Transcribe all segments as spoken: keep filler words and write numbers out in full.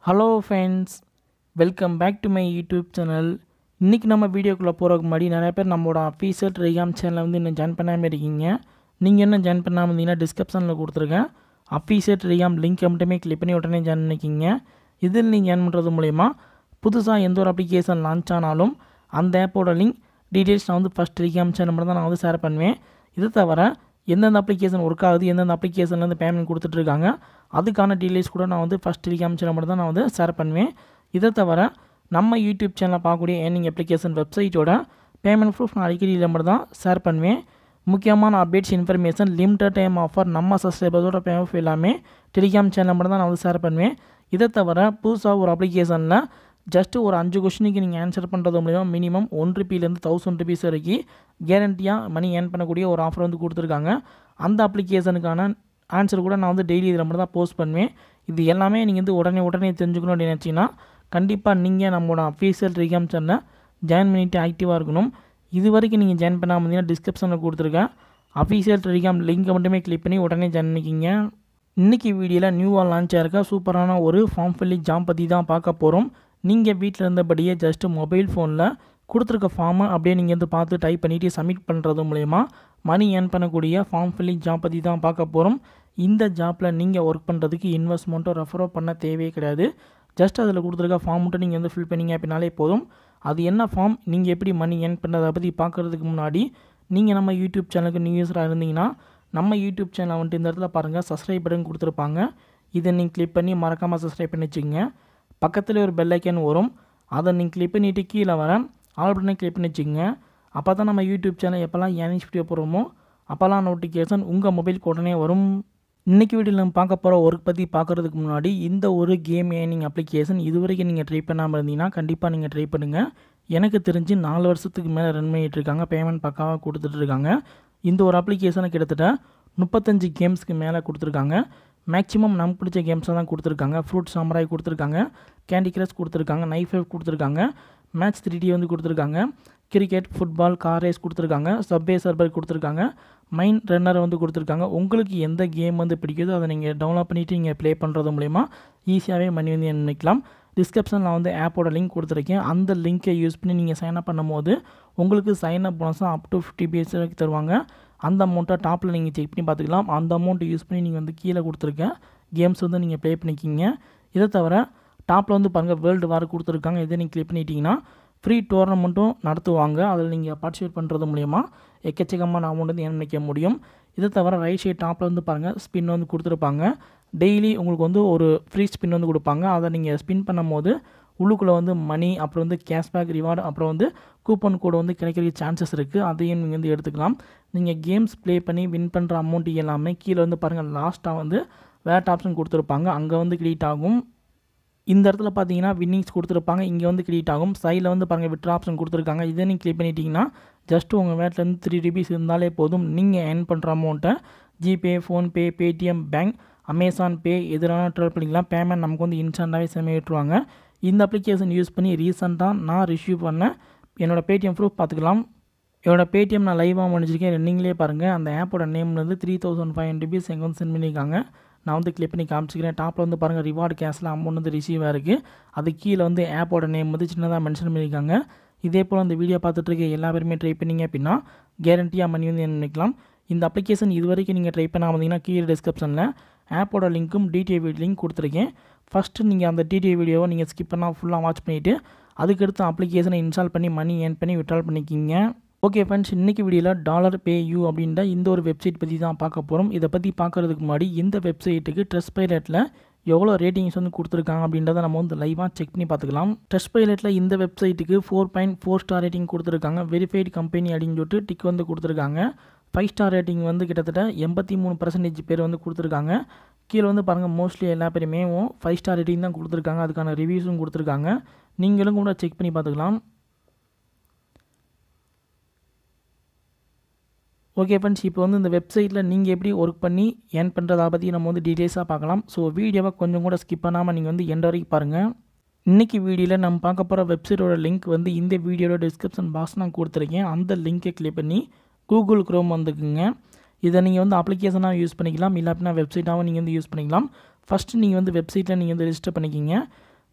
Hello friends, welcome back to my YouTube channel. இன்னைக்கு நம்ம வீடியோக்குள்ள போறதுக்கு முன்னாடி நிறைய பேர் நம்மளோட official Telegram channel வந்து இன்னும் ஜாயின் பண்ணாம இருக்கீங்க. நீங்க என்ன ஜாயின் பண்ணாம இருந்தீங்கன்னா descriptionல கொடுத்திருக்கேன். official Telegram link மட்டுமே கிளிக் பண்ணி உடனே ஜாயின் பண்ணிக்கங்க. இதில் நீங்க ஜாயின் பண்றது மூலமா புதுசா எந்த ஒரு application launch ஆனாலும் அந்த ஆப்போட லிங்க் டீடைல்ஸ் நான் வந்து first Telegram channel மட்டும் தான் நான் வந்து ஷேர் பண்ணுவேன். இது தவிர எந்தெந்த அப்ளிகேஷன் ஒர்க் ஆகுது எந்தெந்த அப்ளிகேஷன்லேருந்து பேமெண்ட் கொடுத்துட்டு இருக்காங்க அதுக்கான டீடைல்ஸ் கூட நான் வந்து ஃபஸ்ட் டெலிகிராம் சேனல் மட்டும் தான் நான் வந்து ஷேர் பண்ணுவேன். இதை தவிர நம்ம யூடியூப் சேனலில் பார்க்கக்கூடிய ஏர்னிங் அப்ளிகேஷன் வெப்சைட்டோட பேமெண்ட் ப்ரூஃப் நான் அடிக்கடி இதில் மட்டும் தான் ஷேர் பண்ணுவேன். முக்கியமான updates information limited time offer நம்ம சப்ஸ்கிரைபர்ஸோட பேமெண்ட் எல்லாமே டெலிகிராம் சேனல் மட்டும் தான் நான் வந்து ஷேர் பண்ணுவேன். இதை தவிர புதுசாக ஒரு அப்ளிகேஷனில் ஜஸ்ட் ஒரு அஞ்சு கொஸ்டினுக்கு நீங்கள் ஆன்சர் பண்ணுறது மூலிமா மினிமம் ஒன் ருபிலேருந்து தௌசண்ட் ருபீஸ் வரைக்கும் கேரண்டியாக மணி ஏர்ன் பண்ணக்கூடிய ஒரு ஆஃபர் வந்து கொடுத்துருக்காங்க. அந்த அப்ளிகேஷனுக்கான ஆன்சர் கூட நான் வந்து டெய்லி இதில் மட்டும் தான் போஸ்ட் பண்ணுவேன். இது எல்லாமே நீங்கள் வந்து உடனே உடனே தெரிஞ்சுக்கணும் அப்படின்னு நினச்சிங்கன்னா கண்டிப்பாக நீங்கள் நம்மளோட அஃபீஷியல் டெலிகிராம் சேனலில் ஜாயின் பண்ணிவிட்டு ஆக்டிவாக இருக்கணும். இது வரைக்கும் நீங்கள் ஜாயின் பண்ணாமல் இருந்தீங்கன்னா டிஸ்கிரிப்ஷனில் கொடுத்துருக்கேன் அஃபீஷியல் டெலிகிராம் லிங்க்கை மட்டுமே கிளிக் பண்ணி உடனே ஜாயின் பண்ணிக்கிங்க. இன்றைக்கி வீடியோவில் நியூவாக லான்ச் ஆகிருக்க சூப்பரான ஒரு ஃபார்ம் ஃபில்லிங் ஜாப் பற்றி தான் பார்க்க போகிறோம். நீங்கள் வீட்டில் இருந்தபடியே ஜஸ்ட்டு மொபைல் ஃபோனில் கொடுத்துருக்க ஃபார்மை அப்படியே நீங்கள் வந்து பார்த்து டைப் பண்ணிவிட்டு சப்மிட் பண்ணுறது மூலயமா மணி ஏர்ன் பண்ணக்கூடிய ஃபார்ம் ஃபில்லிங் ஜாப் பற்றி தான் பார்க்க போகிறோம். இந்த ஜாப்பில் நீங்கள் ஒர்க் பண்ணுறதுக்கு இன்வெஸ்ட்மெண்ட்டோ ரெஃபரோ பண்ண தேவையே கிடையாது. ஜஸ்ட் அதில் கொடுத்துருக்க ஃபார்ம் மட்டும் நீங்கள் வந்து ஃபில் பண்ணிங்க அப்படின்னாலே போதும். அது என்ன ஃபார்ம் நீங்கள் எப்படி மணி ஏர்ன் பண்ணுறதை பற்றி பார்க்குறதுக்கு முன்னாடி நீங்கள் நம்ம யூடியூப் சேனலுக்கு நியூ யூஸராக இருந்தீங்கன்னா நம்ம யூடியூப் சேனலை வந்துட்டு இந்த இடத்துல பாருங்கள் சப்ஸ்கிரைப் பட்டன் கொடுத்துருப்பாங்க. இதை நீங்கள் கிளிக் பண்ணி மறக்காமல் சப்ஸ்கிரைப் பண்ணி வச்சுக்கோங்க. பக்கத்தில் ஒரு பெல் ஐக்கான் வரும், அதை நீங்கள் கிளிக் பண்ணிவிட்டு கீழே வர ஆல் பட்டனை கிளிக் பண்ணி வச்சுக்கோங்க. அப்போ தான் நம்ம யூடியூப் சேனல் எப்போல்லாம் ஏர்னிங்ஸ் வீடியோ போடுறோமோ அப்போல்லாம் நோட்டிஃபிகேஷன் உங்கள் மொபைலுக்கு உடனே வரும். இன்றைக்கி வீடியோவில் நம்ம பார்க்க போகிற ஒர்க் பற்றி பார்க்குறதுக்கு முன்னாடி இந்த ஒரு கேம் ஏர்னிங் அப்ளிகேஷன் இது வரைக்கும் நீங்கள் ட்ரை பண்ணாமல் இருந்தீங்கன்னா கண்டிப்பாக நீங்கள் ட்ரை பண்ணுங்கள். எனக்கு தெரிஞ்சு நாலு வருஷத்துக்கு மேலே ரன் பண்ணிகிட்டு இருக்காங்க, பேமெண்ட் பக்காவாக கொடுத்துட்ருக்காங்க. இந்த ஒரு அப்ளிகேஷனை கிட்டத்தட்ட முப்பத்தஞ்சு கேம்ஸ்க்கு மேலே கொடுத்துருக்காங்க. மேக்ஸிமம் நமக்கு பிடிச்ச கேம்ஸாக தான் கொடுத்துருக்காங்க. ஃப்ரூட் சாம்ராய் கொடுத்துருக்காங்க, கேண்டி கிரஷ் கொடுத்துருக்காங்க, நைஃப் ஃபைவ் கொடுத்துருக்காங்க, மேட்ச் த்ரீ டி வந்து கொடுத்துருக்காங்க, கிரிக்கெட் ஃபுட்பால் கார் ரேஸ் கொடுத்துருக்காங்க, சப்வே சர்வர் கொடுத்துருக்காங்க, மைண்ட் ரன்னர் வந்து கொடுத்துருக்காங்க. உங்களுக்கு எந்த கேம் வந்து பிடிக்குதோ அதை நீங்கள் டவுன்லோட் பண்ணிவிட்டு நீங்கள் ப்ளே பண்ணுறது மூலிமா ஈஸியாகவே மணி வந்து நினைக்கலாம். டிஸ்கிரிப்ஷனில் வந்து ஆப்போட லிங்க் கொடுத்துருக்கேன். அந்த லிங்க்கை யூஸ் பண்ணி நீங்கள் சைன் அப் பண்ணும் போது உங்களுக்கு சைன் அப் போனஸாக அப் டு ஃபிஃப்டி பேஸ் வரைக்கும் தருவாங்க. அந்த அமௌண்ட்டை டாப்பில் நீங்கள் செக் பண்ணி பார்த்துக்கலாம். அந்த அமௌண்ட்டை யூஸ் பண்ணி நீங்கள் வந்து கீழே கொடுத்துருக்க கேம்ஸ் வந்து நீங்கள் ப்ளே பண்ணிக்கிங்க. இதை தவிர டாப்பில் வந்து பாருங்கள் வேர்ல்டு வார் கொடுத்துருக்காங்க. இதை நீங்கள் கிளிக் பண்ணிட்டீங்கன்னா ஃப்ரீ டோர்னமெண்ட்டும் நடத்துவாங்க. அதில் நீங்கள் பார்ட்டிசிபேட் பண்ணுறது மூலயமா எக்கச்சக்கமான அமௌண்ட் வந்து ஏர்ன் பண்ணிக்க முடியும். இதை தவிர ரைட் சைட் டாப்பில் வந்து பாருங்கள் ஸ்பின் வந்து கொடுத்துருப்பாங்க. டெய்லி உங்களுக்கு வந்து ஒரு ஃப்ரீ ஸ்பின் வந்து கொடுப்பாங்க. அதை நீங்கள் ஸ்பின் பண்ணும் போது உள்ளுக்குள்ளே வந்து மணி அப்புறம் வந்து கேஷ்பேக் ரிவார்டு அப்புறம் வந்து கூப்பன் கோடு வந்து கிடைக்கிறதுக்கு சான்சஸ் இருக்குது. அதையும் நீங்கள் வந்து எடுத்துக்கலாம். நீங்கள் கேம்ஸ் ப்ளே பண்ணி வின் பண்ணுற அமௌண்ட் எல்லாமே கீழே வந்து பாருங்கள் லாஸ்ட்டாக வந்து வேட் ஆப்ஷன் கொடுத்துருப்பாங்க, அங்கே வந்து கிரெடிட் ஆகும். இந்த இடத்துல பார்த்தீங்கன்னா வின்னிங்ஸ் கொடுத்துருப்பாங்க, இங்கே வந்து கிரெடிட் ஆகும். சைடில் வந்து பாருங்கள் விட்ரா ஆப்ஷன் கொடுத்துருக்காங்க. இதை நீங்கள் கிளிக் பண்ணிட்டீங்கன்னா ஜஸ்ட்டு உங்கள் வேட்லேருந்து த்ரீ ருபீஸ் இருந்தாலே போதும். நீங்கள் ஏர்ன் பண்ணுற அமௌண்ட்டை GPay, PhonePe, Paytm, bank, Amazon Pay எதிரான ட்ரெல் பண்ணிக்கலாம். பேமெண்ட் நமக்கு வந்து இன்ஸ்டண்ட்டாகவே செம்ம விட்டுருவாங்க. இந்த அப்ளிகேஷன் யூஸ் பண்ணி ரீசெண்டாக நான் ரிசீவ் பண்ண என்னோடய பேடிஎம் ப்ரூஃப் பார்த்துக்கலாம். என்னோடய பேடிஎம் நான் லைவாக முடிஞ்சிருக்கேன். நீங்களே பாருங்கள் அந்த ஆப்போட நேம் வந்து three thousand five hundred rupees எங்கே வந்து சென்ட் பண்ணியிருக்காங்க. நான் வந்து கிளிக் பண்ணி காமிச்சிக்கிறேன். டாப்பில் வந்து பாருங்கள் ரிவார்டு கேஷில் அமௌண்ட் வந்து ரிசீவாக இருக்குது. அது கீழே வந்து ஆப்போட நேம் வந்து சின்னதாக மென்ஷன் பண்ணியிருக்காங்க. இதே போல் அந்த வீடியோ பார்த்துட்டு இருக்க எல்லா பேருமே ட்ரை பண்ணிங்க அப்படின்னா கேரண்டியாக மணி வந்து நினைக்கலாம். இந்த அப்ளிகேஷன் இது வரைக்கும் நீங்கள் ட்ரை பண்ணாமல் இருந்தீங்கன்னா கீழே டிஸ்கிரிப்ஷனில் ஆப்போட லிங்க்கும் டிடிஏ வீடியோ லிங்க் கொடுத்துருக்கேன். ஃபஸ்ட்டு நீங்கள் அந்த டிடிஏ வீடியோவை நீங்கள் ஸ்கிப் பண்ணால் ஃபுல்லாக வாட்ச் பண்ணிவிட்டு அதுக்கடுத்து அப்ளிகேஷனை இன்ஸ்டால் பண்ணி மணி ஏர்ன் பண்ணி விட்ரால் பண்ணிக்கிங்க. ஓகே ஃப்ரெண்ட்ஸ், இன்றைக்கி வீடியோவில் டாலர் பே யூ அப்படின்ற இந்த ஒரு வெப்சைட் பற்றி தான் பார்க்க போகிறோம். இதை பற்றி பார்க்குறதுக்கு முன்னாடி இந்த வெப்சைட்டுக்கு ட்ரஸ்ட் பைலட்டில் எவ்வளோ ரேட்டிங்ஸ் வந்து கொடுத்துருக்காங்க அப்படின்றத நம்ம வந்து லைவாக செக் பண்ணி பார்த்துக்கலாம். ட்ரஸ்ட் பைலட்டில் இந்த வெப்சைட்டுக்கு four point four star rating கொடுத்துருக்காங்க. வெரிஃபைடு கம்பெனி அப்படின்னு சொல்லிட்டு டிக் வந்து கொடுத்துருக்காங்க. ஃபைவ் ஸ்டார் ரேட்டிங் வந்து கிட்டத்தட்ட எண்பத்தி மூணு பர்சன்டேஜ் பேர் வந்து கொடுத்துருக்காங்க. கீழே வந்து பாருங்கள் மோஸ்ட்லி எல்லா பேருமே ஃபைவ் ஸ்டார் ரேட்டிங் தான் கொடுத்துருக்காங்க. அதுக்கான ரிவ்யூஸும் கொடுத்துருக்காங்க. நீங்களும் கூட செக் பண்ணி பார்த்துக்கலாம். ஓகே ஃப்ரெண்ட்ஸ், இப்போ வந்து இந்த வெப்சைட்டில் நீங்கள் எப்படி ஒர்க் பண்ணி ஏர்ன் பண்ணுறதை பற்றி நம்ம வந்து டீட்டெயில்ஸாக பார்க்கலாம். ஸோ வீடியோவை கொஞ்சம் கூட ஸ்கிப் பண்ணாமல் நீங்கள் வந்து எண்ட் வரைக்கும் பாருங்கள். இன்றைக்கி வீடியோவில் நம்ம பார்க்க போகிற வெப்சைட்டோட லிங்க் வந்து இந்த வீடியோட டிஸ்கிரிப்ஷன் பாக்ஸ் நான் கொடுத்துருக்கேன். அந்த லிங்க்கை கிளிக் பண்ணி கூகுள் குரோம் வந்துக்குங்க. இதை நீங்கள் வந்து அப்ளிகேஷனாக யூஸ் பண்ணிக்கலாம், இல்லை அப்படின்னா வெப்சைட்டாகவும் நீங்கள் வந்து யூஸ் பண்ணிக்கலாம். ஃபஸ்ட்டு நீங்கள் வந்து வெப்சைட்டில் நீங்கள் வந்து ரெஜிஸ்டர் பண்ணிக்கிங்க.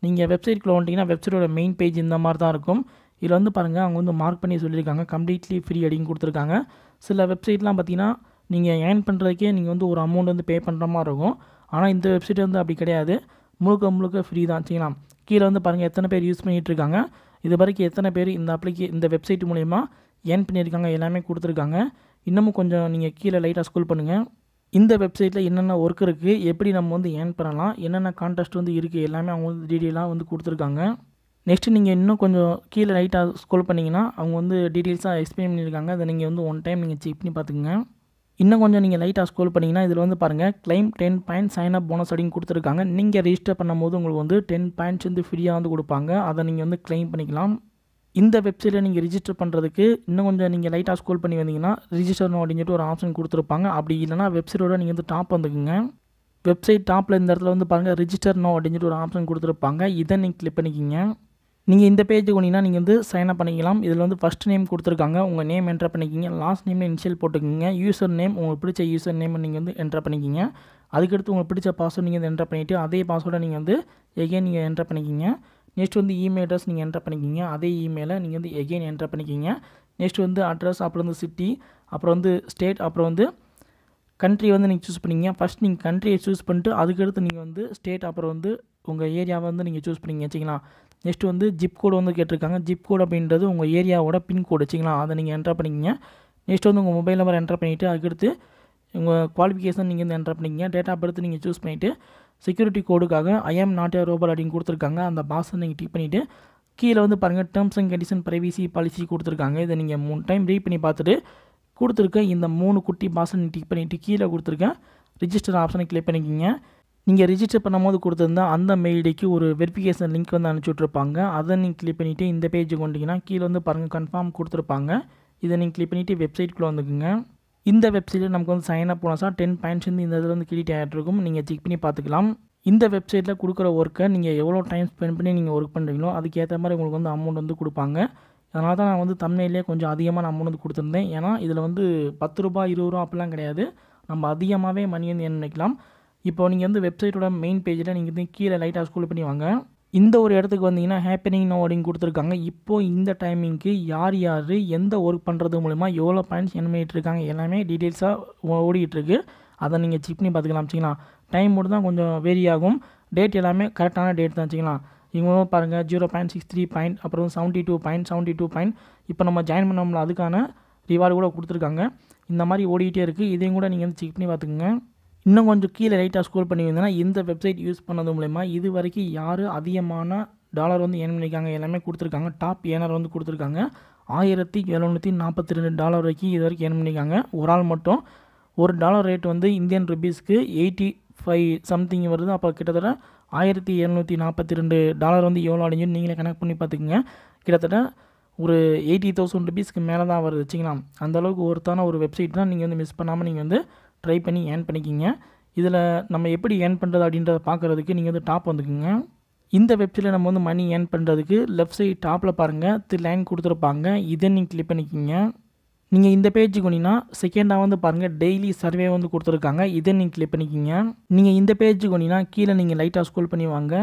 நீங்கள் வெப்சைட்குள்ளே வந்துட்டிங்கன்னா வெப்சைட்டோட மெயின் பேஜ் இந்த மாதிரி தான் இருக்கும். இதில் வந்து பாருங்கள் அவங்க வந்து மார்க் பண்ணி சொல்லியிருக்காங்க கம்ப்ளீட்லி ஃப்ரீ அப்படின்னு கொடுத்துருக்காங்க. சில வெப்சைட்லாம் பார்த்தீங்கன்னா நீங்கள் ஏர்ன் பண்ணுறதுக்கே நீங்கள் வந்து ஒரு அமௌண்ட் வந்து பே பண்ணுற மாதிரி இருக்கும். ஆனால் இந்த வெப்சைட் வந்து அப்படி கிடையாது, முழுக்க முழுக்க ஃப்ரீ தான் வச்சுங்களா. கீழே வந்து பாருங்கள் எத்தனை பேர் யூஸ் பண்ணிகிட்டு இருக்காங்க, இது வரைக்கும் எத்தனை பேர் இந்த அப்ளிகே இந்த வெப்சைட் மூலயமா ஏர்ன் பண்ணியிருக்காங்க எல்லாமே கொடுத்துருக்காங்க. இன்னமும் கொஞ்சம் நீங்கள் கீழே லைட்டாக ஸ்க்ரோல் பண்ணுங்கள். இந்த வெப்சைட்டில் என்னென்ன ஒர்க் இருக்குது, எப்படி நம்ம வந்து ஏர்ன் பண்ணலாம், என்னென்ன கான்டெஸ்ட் வந்து இருக்குது எல்லாமே அவங்க வந்து டீட்டெயிலாக வந்து கொடுத்துருக்காங்க. நெக்ஸ்ட்டு நீங்கள் இன்னும் கொஞ்சம் கீழே லைட்டாக ஸ்க்ரோல் பண்ணிங்கன்னா அவங்க வந்து டீட்டெயில்ஸாக எக்ஸ்பிளைன் பண்ணியிருக்காங்க. அதை நீங்கள் வந்து ஒன் டைம் நீங்கள் செக் பண்ணி பார்த்துக்குங்க. இன்னும் கொஞ்சம் நீங்கள் லைட்டாக ஸ்க்ரோல் பண்ணிங்கன்னா இதில் வந்து பாருங்கள் claim ten point sign up bonus அப்படின்னு கொடுத்துருக்காங்க. நீங்கள் ரெஜிஸ்டர் பண்ணும்போது உங்களுக்கு வந்து டென் பாயிண்ட்ஸ் வந்து ஃப்ரீயாக வந்து கொடுப்பாங்க. அதை நீங்கள் வந்து கிளைம் பண்ணிக்கலாம். இந்த வெப்சைட்டில் நீங்கள் ரிஜிஸ்டர் பண்ணுறதுக்கு இன்னும் கொஞ்சம் நீங்கள் லைட்டாக ஸ்க்ரோல் பண்ணி வந்தீங்கன்னா ரிஜிஸ்டர் அப்படின்னு சொல்லிட்டு ஒரு ஆப்ஷன் கொடுத்துருப்பாங்க. அப்படி இல்லைனா வெப்சைட்டோட நீங்கள் வந்து டாப் வந்துக்குங்க. வெப்சைட் டாப்பில் இந்த இடத்துல வந்து பாருங்கள் ரிஜிஸ்டர் நோ அப்படின்னு சொல்லிட்டு ஒரு ஆப்ஷன் கொடுத்துருப்பாங்க. இதை நீங்கள் கிளிக் பண்ணிக்கிங்க. நீங்கள் இந்த பேஜுக்கு வந்தீங்கன்னா நீங்கள் வந்து சைன் அப் பண்ணிக்கலாம். இதில் வந்து ஃபஸ்ட் நேம் கொடுத்துருக்காங்க, உங்கள் நேம் என்டர் பண்ணிக்கிங்க. லாஸ்ட் நேம் இனிஷியல் போட்டுக்கிங்க. யூசர் நேம் உங்களுக்கு பிடிச்ச யூசர் நேம் நீங்கள் வந்து என்டர் பண்ணிக்கிங்க. அதுக்கடுத்து உங்களுக்கு பிடிச்ச பாஸ்வேர்டு நீங்கள் வந்து என்டர் பண்ணிவிட்டு அதே பாஸ்வேர்டை நீங்கள் வந்து எகெயின் நீங்கள் என்டர் பண்ணிக்கிங்க. நெக்ஸ்ட் வந்து இமெயில் அட்ரஸ் நீங்கள் என்டர் பண்ணிக்கிங்க. அதே இமெயிலை நீங்கள் வந்து எகெயின் என்டர் பண்ணிக்கிங்க. நெக்ஸ்ட் வந்து அட்ரஸ், அப்புறம் வந்து சிட்டி, அப்புறம் வந்து ஸ்டேட், அப்புறம் வந்து கண்ட்ரி வந்து நீங்கள் சூஸ் பண்ணிங்க. ஃபஸ்ட் நீங்கள் கண்ட்ரியை சூஸ் பண்ணிட்டு அதுக்கடுத்து நீங்கள் வந்து ஸ்டேட், அப்புறம் வந்து உங்கள் ஏரியாவை வந்து நீங்கள் சூஸ் பண்ணிங்க வச்சிங்களா. நெக்ஸ்ட் வந்து ஜிப் கோடு வந்து கேட்டிருக்காங்க. ஜிப் கோடு அப்படின்றது உங்கள் ஏரியாவோட பின் கோடு வச்சிங்களா, அதை நீங்கள் என்டர் பண்ணிக்கிங்க. நெக்ஸ்ட் வந்து உங்கள் மொபைல் நம்பர் என்டர் பண்ணிவிட்டு அதுக்கடுத்து உங்கள் குவாலிஃபிகேஷன் நீங்கள் வந்து என்டர் பண்ணிக்கிங்க. டேட் ஆஃப் பர்த் நீங்கள் சூஸ் பண்ணிவிட்டு செக்யூரிட்டி கோடுக்காக I am not A robot அப்படின்னு கொடுத்துருக்காங்க. அந்த பாக்ஸை நீங்கள் டிக் பண்ணிவிட்டு கீழே வந்து பாருங்கள் terms and condition privacy policy கொடுத்துருக்காங்க. இதை நீங்கள் மூணு டைம் ரீட் பண்ணி பார்த்துட்டு கொடுத்துருக்க இந்த மூணு குட்டி பாக்ஸை நீங்கள் டிக் பண்ணிவிட்டு கீழே கொடுத்துருக்க ரிஜிஸ்டர் ஆப்ஷனை கிளிக் பண்ணிக்கிங்க. நீங்கள் ரிஜிஸ்டர் பண்ணும்போது கொடுத்துருந்தா அந்த மெயிலுக்கு ஒரு வெரிஃபிகேஷன் லிங்க் வந்து அனுப்பிச்சி விட்ருப்பாங்க. அதை நீங்கள் கிளிக் பண்ணிவிட்டு இந்த பேஜுக்கு கொண்டிங்கன்னா கீழே வந்து பாருங்கள் கன்ஃபார்ம் கொடுத்துருப்பாங்க. இதை நீங்கள் கிளிக் பண்ணிவிட்டு வெப்சைட்குள்ளே வந்துக்குங்க. இந்த வெப்சைட்டில் நமக்கு வந்து சைன் அப் போனஸாக டென் பாயிண்ட்ஸ் வந்து இந்த இதில் வந்து கிரெடிட் ஆகிட்ருக்கும். நீங்கள் செக் பண்ணி பார்த்துக்கலாம். இந்த வெப்சைட்டில் கொடுக்குற ஒர்க்கை நீங்கள் எவ்வளோ டைம் ஸ்பெண்ட் பண்ணி நீங்கள் ஒர்க் பண்ணுறீங்களோ அதுக்கேற்ற மாதிரி உங்களுக்கு வந்து அமௌண்ட் வந்து கொடுப்பாங்க. அதனால தான் நான் வந்து தம்ப்நெயிலே கொஞ்சம் அதிகமாக நான் அமௌண்ட் வந்து கொடுத்துருந்தேன். ஏன்னா இதில் வந்து பத்து ரூபா இருபது ரூபா அப்படிலாம் கிடையாது, நம்ம அதிகமாகவே மணி வந்து ஏர்ன் பண்ணிக்கலாம். இப்போ நீங்கள் வந்து வெப்சைட்டோட மெயின் பேஜில் நீங்கள் வந்து கீழே லைட்டாக ஸ்க்ரோல் பண்ணி வாங்க. இந்த ஒரு இடத்துக்கு வந்தீங்கன்னா ஹேப்பனிங் நோ அப்படின்னு கொடுத்துருக்காங்க. இப்போது இந்த டைமிங்க்கு யார் யார் எந்த ஒர்க் பண்ணுறது மூலிமா எவ்வளோ பாயிண்ட்ஸ் எர்ன் பண்ணிகிட்டு இருக்காங்க எல்லாமே டீட்டெயில்ஸாக ஓடிட்டுருக்கு. அதை நீங்கள் செக் பண்ணி பார்த்துக்கலாம் வச்சிங்களா. டைம் மட்டும் தான் கொஞ்சம் வேரி ஆகும், டேட் எல்லாமே கரெக்டான டேட் தான் வச்சிங்களா. இவங்களும் பாருங்கள் zero point six three point அப்புறம் seventy two point seventy two point இப்போ நம்ம ஜாயின் பண்ணோம்ல அதுக்கான ரிவார்டு கூட கொடுத்துருக்காங்க. இந்த மாதிரி ஓடிக்கிட்டே இருக்குது. இதையும் கூட நீங்கள் வந்து செக் பண்ணி பார்த்துக்குங்க. இன்னும் கொஞ்சம் கீழே லைட்டாக ஸ்க்ரோல் பண்ணி வந்தீங்கன்னா இந்த வெப்சைட் யூஸ் பண்ணது மூலமா இது வரைக்கும் யார் அதிகமான டாலர் வந்து ஏர்ன் பண்ணியிருக்காங்க எல்லாமே கொடுத்துருக்காங்க. டாப் ஏர்னர் வந்து கொடுத்துருக்காங்க. ஆயிரத்தி எழுநூற்றி நாற்பத்தி ரெண்டு டாலர் வரைக்கும் இது வரைக்கும் ஏர்ன் பண்ணியிருக்காங்க ஒரு ஆள் மட்டும். ஒரு டாலர் ரேட் வந்து இந்தியன் ருபீஸ்க்கு எயிட்டி ஃபைவ் சம்திங் வருது. அப்போ கிட்டத்தட்ட ஆயிரத்தி எழுநூற்றி நாற்பத்தி ரெண்டு டாலர் வந்து எவ்வளோ அடைஞ்சுன்னு நீங்களே கனெக்ட் பண்ணி பார்த்துக்குங்க. கிட்டத்தட்ட ஒரு எயிட்டி தௌசண்ட் ருபீஸ்க்கு மேலே தான் வருது வச்சிங்களா. அந்தளவுக்கு ஒருத்தான ஒரு வெப்சைட் தான். நீங்கள் வந்து மிஸ் பண்ணாமல் நீங்கள் வந்து ட்ரை பண்ணி ஏர்ன் பண்ணிக்கிங்க. இதில் நம்ம எப்படி ஏர்ன் பண்ணுறது அப்படின்றத பார்க்குறதுக்கு நீங்கள் வந்து டாப் வந்துக்குங்க. இந்த வெப்சைட்டில் நம்ம வந்து மணி ஏர்ன் பண்ணுறதுக்கு லெஃப்ட் சைட் டாப்பில் பாருங்கள் த்ரீ லைன் கொடுத்துருப்பாங்க. இதை நீங்கள் கிளிக் பண்ணிக்கிங்க. நீங்கள் இந்த பேஜுக்கு வந்தீங்கன்னா செகண்டாக வந்து பாருங்கள் டெய்லி சர்வே வந்து கொடுத்துருக்காங்க. இதை நீங்கள் கிளிக் பண்ணிக்கிங்க. நீங்கள் இந்த பேஜுக்கு வந்தீங்கன்னா கீழே நீங்கள் லைட்டாக ஸ்க்ரோல் பண்ணி வாங்க.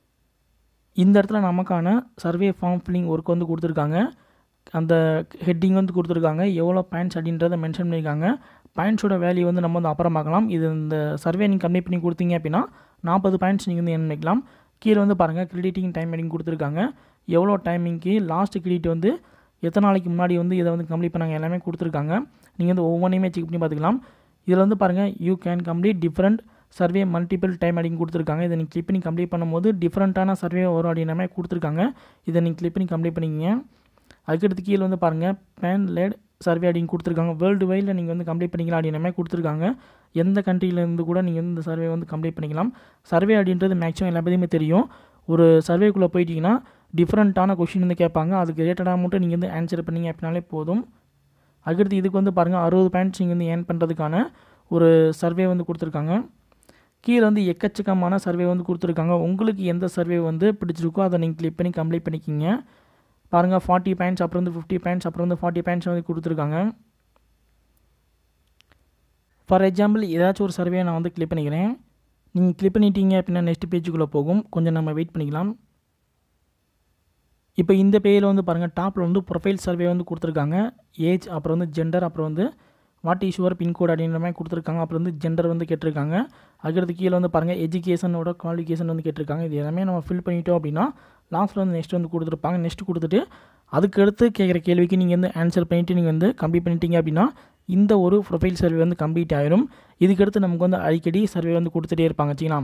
இந்த இடத்துல நமக்கான சர்வே ஃபார்ம் ஃபில்லிங் ஒர்க் வந்து கொடுத்துருக்காங்க. அந்த ஹெட்டிங் வந்து கொடுத்துருக்காங்க, எவ்வளோ பாயிண்ட்ஸ் அப்படின்றத மென்ஷன் பண்ணியிருக்காங்க. பாயிண்ட்ஸோட வேல்யூ வந்து நம்ம வந்து அப்புறம் பார்க்கலாம். இது இந்த சர்வே நீங்கள் கம்ப்ளீட் பண்ணி கொடுத்தீங்க அப்படின்னா நாற்பது பாயிண்ட்ஸ் நீங்கள் வந்து ஏர்ன் பண்ணிக்கலாம். கீழே வந்து பாருங்கள் கிரெடிட்டிங் டைம் அப்படின்னு கொடுத்துருக்காங்க. எவ்வளோ டைமிங்க்கு லாஸ்ட் கிரெடிட் வந்து எத்தனை நாளைக்கு முன்னாடி வந்து இதை வந்து கம்ப்ளீட் பண்ணாங்க எல்லாமே கொடுத்துருக்காங்க. நீங்கள் வந்து ஒவ்வொன்றையுமே செக் பண்ணி பார்த்துக்கலாம். இதில் வந்து பாருங்கள் you can complete different survey multiple time அப்படின்னு கொடுத்துருக்காங்க. இதை நீங்கள் கிளிக் பண்ணி கம்ப்ளீட் பண்ணும்போது டிஃப்ரெண்ட்டான சர்வே வரும் அப்படின்ற மாதிரி கொடுத்துருக்காங்க. இதை நீங்கள் கிளிக் பண்ணி கம்ப்ளீட் பண்ணிக்கிங்க. அதுக்கடுத்து கீழே வந்து பாருங்கள் பேன் லேட் சர்வே அப்படின்னு கொடுத்துருக்காங்க. வேர்ல்டு வைடில் நீங்கள் வந்து கம்ப்ளீட் பண்ணிக்கலாம் அப்படின்ற மாதிரி கொடுத்துருக்காங்க. எந்த கண்ட்ரியிலேருந்து கூட நீங்கள் வந்து இந்த சர்வே வந்து கம்ப்ளீட் பண்ணிக்கலாம். சர்வே அப்படின்றது மேக்ஸிமம் எல்லா பற்றியுமே தெரியும். ஒரு சர்வேக்குள்ளே போயிட்டீங்கன்னா டிஃப்ரெண்ட்டான கொஷின் வந்து கேட்பாங்க. அதுக்கு ரிலேட்டடாக மட்டும் நீங்கள் வந்து ஆன்சர் பண்ணிங்க அப்படின்னாலே போதும். அதுக்கடுத்து இதுக்கு வந்து பாருங்கள் அறுபது பாயிண்ட்ஸ் நீங்கள் வந்து ஏர்ன் பண்ணுறதுக்கான ஒரு சர்வே வந்து கொடுத்துருக்காங்க. கீழே வந்து எக்கச்சக்கமான சர்வே வந்து கொடுத்துருக்காங்க. உங்களுக்கு எந்த சர்வே வந்து பிடிச்சிருக்கோ அதை நீங்கள் கிளிக் பண்ணி கம்ப்ளீட் பண்ணிக்கிங்க. பாருங்கள் ஃபார்ட்டி பாயிண்ட்ஸ் அப்புறம் வந்து ஃபிஃப்டி பாயிண்ட்ஸ் அப்புறம் வந்து ஃபார்ட்டி பாயிண்ட்ஸ் வந்து கொடுத்துருக்காங்க. ஃபார் எக்ஸாம்பிள் ஏதாச்சும் ஒரு சர்வே நான் வந்து கிளிக் பண்ணிக்கிறேன். நீங்கள் கிளிக் பண்ணிட்டீங்க அப்படின்னா நெக்ஸ்ட் பேஜுக்குள்ளே போகும். கொஞ்சம் நம்ம வெயிட் பண்ணிக்கலாம். இப்போ இந்த பேஜில் வந்து பாருங்கள் டாப்பில் வந்து ப்ரொஃபைல் சர்வே வந்து கொடுத்துருக்காங்க. ஏஜ், அப்புறம் வந்து ஜெண்டர், அப்புறம் வந்து வாட் இஸ் யுவர் பின்கோட் அப்படின்ற மாதிரி கொடுத்துருக்காங்க. அப்புறம் வந்து ஜெண்டர் வந்து கேட்டிருக்காங்க. அதுக்கடுத்து கீழே வந்து பாருங்கள் எஜுகேஷனோட குவாலிஃபிகேஷன் வந்து கேட்டிருக்காங்க. இது எல்லாமே நம்ம ஃபில் பண்ணிட்டோம் அப்படின்னா லாஸ்ட்டில் வந்து நெக்ஸ்ட் வந்து கொடுத்துருப்பாங்க. நெக்ஸ்ட் கொடுத்துட்டு அதுக்கடுத்து கேட்குற கேள்விக்கு நீங்கள் வந்து ஆன்சர் பண்ணிவிட்டு நீங்கள் வந்து கம்ப்ளீட் பண்ணிட்டீங்க அப்படின்னா இந்த ஒரு ப்ரொஃபைல் சர்வே வந்து கம்ப்ளீட் ஆயிடும். இதுக்கடுத்து நமக்கு வந்து அடிக்கடி சர்வே வந்து கொடுத்துட்டே இருப்பாங்க வச்சுக்கலாம்.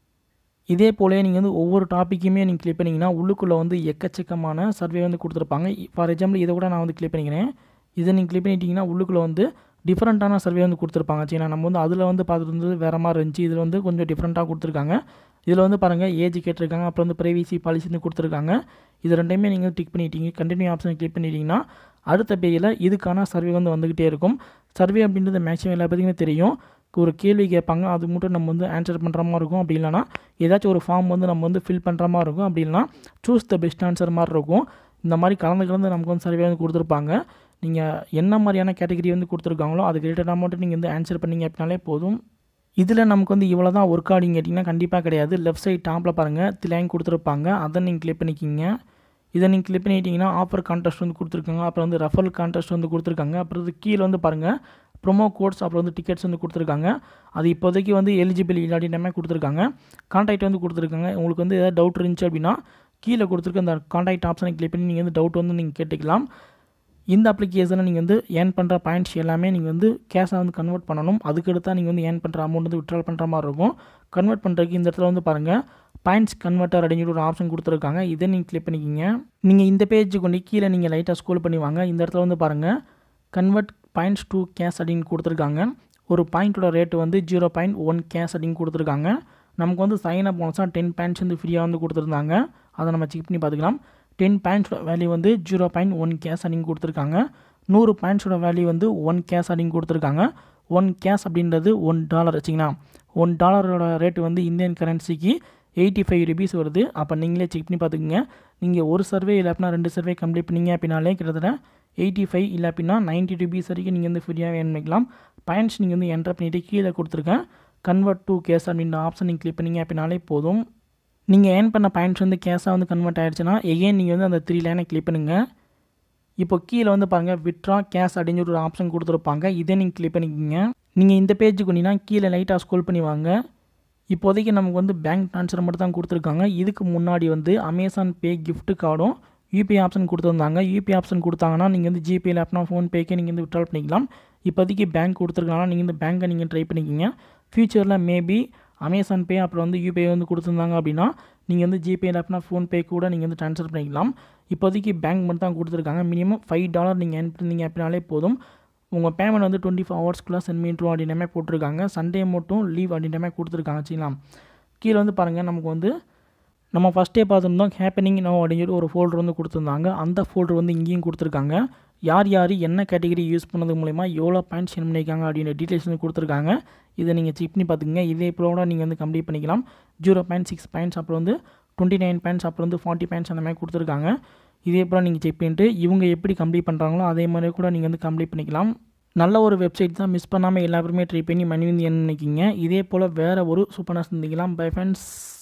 இதே போல நீங்கள் வந்து ஒவ்வொரு டாப்பிக்குமே நீங்கள் கிளிக் பண்ணிங்கன்னா உள்ளுக்குள்ளே வந்து எக்கச்சக்கமான சர்வே வந்து கொடுத்துருப்பாங்க. ஃபார் எக்ஸாம்பிள் இதை கூட நான் வந்து கிளிக் பண்ணிக்கிறேன். இதை நீங்கள் கிளிக் பண்ணிட்டீங்கன்னா உள்ளுக்குள்ளே வந்து டிஃப்ரெண்ட்டான சர்வே வந்து கொடுத்துருப்பாங்க. சரிங்களா, நம்ம வந்து அதில் வந்து பார்த்துட்டு இருந்தது வேறு மாதிரி இருந்துச்சு. இதில் வந்து கொஞ்சம் டிஃப்ரெண்ட்டாக கொடுத்துருக்காங்க. இதில் வந்து பாருங்கள் ஏஜ் கேட்டிருக்காங்க. அப்புறம் வந்து ப்ரைவசி பாலிசி வந்து கொடுத்துருக்காங்க. இது ரெண்டையுமே நீங்கள் டிக் பண்ணிட்டீங்க. கண்டினியூ ஆப்ஷன் கிளிக் பண்ணிட்டீங்கன்னா அடுத்த பேஜில் இதுக்கான சர்வே வந்து வந்துக்கிட்டே இருக்கும். சர்வே அப்படின்றது மேக்ஸிமம் எல்லா பேருக்குமே தெரியும். ஒரு கேள்வி கேட்பாங்க, அது மட்டும் நம்ம வந்து ஆன்சர் பண்ணுற மாதிரி இருக்கும். அப்படி இல்லைனா ஏதாச்சும் ஒரு ஃபார்ம் வந்து நம்ம வந்து ஃபில் பண்ணுற மாதிரி இருக்கும். அப்படி இல்லைனா சூஸ் த பெஸ்ட் ஆன்சர் மாதிரி இருக்கும். இந்த மாதிரி கலந்து கலந்து நமக்கு வந்து சர்வே வந்து கொடுத்துருப்பாங்க. நீங்கள் என்ன மாதிரியான கேட்டகரி வந்து கொடுத்துருக்காங்களோ அதுக்கு ரிலேட்டடாக மட்டும் நீங்கள் வந்து ஆன்சர் பண்ணிங்க அப்படின்னாலே போதும். இதில் நமக்கு வந்து இவ்வளோ தான் ஒர்க் ஆடிங்க கேட்டிங்கன்னா கண்டிப்பாக கிடையாது. லெஃப்ட் சைட் டாப்பில் பாருங்கள் திலைங் கொடுத்துருப்பாங்க. அதை நீங்கள் கிளிக் பண்ணிக்கிங்க. இதை நீங்கள் கிளிக் பண்ணிட்டீங்கன்னா ஆஃபர் கான்டெஸ்ட் வந்து கொடுத்துருக்காங்க. அப்புறம் வந்து ரெஃபரல் கான்டெஸ்ட் வந்து கொடுத்துருக்காங்க. அப்புறம் இது கீழே வந்து பாருங்கள் ப்ரோமோ கோட்ஸ், அப்புறம் வந்து டிக்கெட்ஸ் வந்து கொடுத்துருக்காங்க. அது இப்போதைக்கு வந்து எலிஜிபிள் இல்லாட்டினமே கொடுத்துருக்காங்க. கான்டாக்ட் வந்து கொடுத்துருக்காங்க. உங்களுக்கு வந்து ஏதாவது டவுட் இருந்துச்சு அப்படின்னா கீழே கொடுத்துருக்க அந்த கான்டாக்ட் ஆப்ஷனை கிளிக் பண்ணி நீங்கள் வந்து டவுட் வந்து நீங்கள் கேட்டுக்கலாம். இந்த அப்ளிகேஷனில் நீங்கள் வந்து ஏர்ன் பண்ணுற பாயிண்ட்ஸ் எல்லாமே நீங்கள் வந்து கேஷாக வந்து கன்வெர்ட் பண்ணணும். அதுக்கடுத்து நீங்கள் வந்து ஏர்ன் பண்ணுற அமௌண்ட் வந்து விட்ரால் பண்ணுற மாதிரி இருக்கும். கன்வெர்ட் பண்ணுறதுக்கு இந்த இடத்துல வந்து பாருங்கள் பாயிண்ட்ஸ் கன்வெர்ட்டர் அப்படின்னு சொல்லி ஒரு ஆப்ஷன் கொடுத்துருக்காங்க. இதை நீங்கள் கிளிக் பண்ணிக்கிங்க. நீங்கள் இந்த பேஜுக்கு கொண்டு கீழே நீங்கள் லைட்டாக ஸ்க்ரோல் பண்ணி வாங்க. இந்த இடத்துல வந்து பாருங்கள் கன்வெர்ட் பாயிண்ட்ஸ் டூ கேஷ் அப்படின்னு கொடுத்துருக்காங்க. ஒரு பாயிண்ட்டோட ரேட்டு வந்து ஜீரோ பாயிண்ட் ஒன் கேஷ் அப்படின்னு கொடுத்துருக்காங்க. நமக்கு வந்து சைன் அப் போனஸாக டென் பாயிண்ட்ஸ் வந்து ஃப்ரீயாக வந்து கொடுத்துருந்தாங்க. அதை நம்ம செக் பண்ணி பார்த்துக்கலாம். டென் பாயிண்ட்ஸோட வேல்யூ வந்து ஜீரோ பாயிண்ட் ஒன் கேஷ் அப்படின்னு கொடுத்துருக்காங்க. நூறு பாயிண்ட்ஸோட வேல்யூ வந்து ஒன் கேஷ் அப்படின்னு கொடுத்துருக்காங்க. ஒன் கேஷ் அப்படின்றது ஒன் டாலர் வச்சிங்கன்னா ஒன் டாலரோட ரேட்டு வந்து இந்தியன் கரன்சிக்கு எயிட்டி ஃபைவ் ருபீஸ் வருது. அப்போ நீங்களே செக் பண்ணி பார்த்துக்குங்க. நீங்கள் ஒரு சர்வே இல்லை அப்படின்னா ரெண்டு சர்வே கம்ப்ளீட் பண்ணிங்க அப்படின்னாலே கிட்டத்தட்ட எயிட்டி ஃபைவ் இல்லை அப்படின்னா நைன்ட்டி ருபீஸ் வரைக்கும் நீங்கள் வந்து ஃப்ரீயாக ஏர்ன் பண்ணிக்கலாம். பாயிண்ட்ஸ் நீங்கள் வந்து என்டர் பண்ணிவிட்டு கீழே கொடுத்துருக்கேன் கன்வெர்ட் டு கேஷ் அப்படின்ற ஆப்ஷன் நீங்கள் கிளிக் பண்ணிங்க அப்படின்னாலே போதும். நீங்கள் ஏர்ன் பண்ண பாயிண்ட்ஸ் வந்து கேஷாக வந்து கன்வெர்ட் ஆகிடுச்சுன்னா எகெயின் நீங்கள் வந்து அந்த த்ரீ லைனை கிளிக் பண்ணுங்கள். இப்போ கீழே வந்து பாருங்கள் விட்ரா கேஷ் அப்படின்னு ஒரு ஆப்ஷன் கொடுத்துருப்பாங்க. இதை நீங்கள் கிளிக் பண்ணிக்கிங்க. நீங்கள் இந்த பேஜுக்கு வந்தீங்கன்னா கீழே லைட்டாக ஸ்க்ரோல் பண்ணி வாங்க. இப்போதைக்கு நமக்கு வந்து பேங்க் ட்ரான்ஸ்ஃபர் மட்டும் தான் கொடுத்துருக்காங்க. இதுக்கு முன்னாடி வந்து அமேசான் பே கிஃப்ட் கார்டும் யூபிஐ ஆப்ஷன் கொடுத்துருந்தாங்க. யூபிஐ ஆப்ஷன் கொடுத்தாங்கன்னா நீங்கள் வந்து ஜிபே லேப்னா ஃபோன்பேக்கே நீங்கள் வந்து விட்ரால் பண்ணிக்கலாம். இப்போதைக்கு பேங்க் கொடுத்துருக்காங்கன்னா நீங்கள் இந்த பேங்க்கை நீங்கள் ட்ரை பண்ணிக்கிங்க. ஃபியூச்சரில் மேபி அமேசான் பே அப்புறம் வந்து யூபிஐ வந்து கொடுத்துருந்தாங்க அப்படின்னா நீங்கள் வந்து ஜிபே லேப்னா ஃபோன்பே கூட நீங்கள் வந்து ட்ரான்ஸ்ஃபர் பண்ணிக்கலாம். இப்போதைக்கு பேங்க் மட்டும் தான் கொடுத்துருக்காங்க. மினிமம் ஃபைவ் டாலர் நீங்கள் ஏர்ன் பண்ணிங்க அப்படின்னாலே போதும். உங்கள் பேமெண்ட் வந்து டுவெண்ட்டி ஃபோர் ஹவர்ஸ்க்குள்ளே சென்ட் பண்ணிட்டு அப்படின்னமே போட்டிருக்காங்க. சண்டே மட்டும் லீவ் அப்படின்றமே கொடுத்துருக்காங்க வச்சுக்கலாம். கீழே வந்து பாருங்கள் நமக்கு வந்து நம்ம ஃபஸ்ட்டே பார்த்துருந்தோம் ஹேப்பனிங் நோ அப்படின்னு சொல்லி ஒரு ஃபோல்டர் வந்து கொடுத்துருந்தாங்க. அந்த ஃபோல்டர் வந்து இங்கேயும் கொடுத்துருக்காங்க. யார் யார் என்ன கேட்டகரி யூஸ் பண்ணது மூலிமா எவ்வளோ பாயிண்ட்ஸ் சென்ட் பண்ணியிருக்காங்க அப்படின்ற டீட்டெயில்ஸ் வந்து கொடுத்துருக்காங்க. இதை நீங்கள் செக் பண்ணி பார்த்துக்குங்க. இதே போல நீங்கள் வந்து கம்ப்ளீட் பண்ணிக்கலாம். ஜீரோ பாயிண்ட் சிக்ஸ் பாயிண்ட்ஸ் அப்புறம் வந்து டுவெண்ட்டி நைன் பாயிண்ட்ஸ் அப்புறம் வந்து ஃபார்ட்டி பாயிண்ட்ஸ் அந்த மாதிரி கொடுத்துருக்காங்க. இதே போல் நீங்கள் செக் பண்ணிட்டு இவங்க எப்படி கம்ப்ளீட் பண்ணுறாங்களோ அதே மாதிரி கூட நீங்கள் வந்து கம்ப்ளீட் பண்ணிக்கலாம். நல்ல ஒரு வெப்சைட் தான். மிஸ் பண்ணாமல் எல்லாருமே ட்ரை பண்ணி மணி வந்து என்ன நினைக்கிங்க. இதே போல் வேறு ஒரு சூப்பராக சந்திக்கலாம். Bye friends.